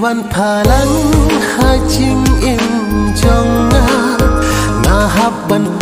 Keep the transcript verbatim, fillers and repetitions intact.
วันพาลันหาจิงอิมจงงานาฮับบัน